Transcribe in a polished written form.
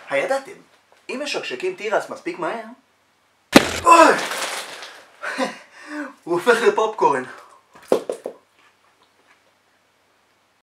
הידעתם, אם משקשקים תירס מספיק מהר, אוי! הוא הופך לפופקורן.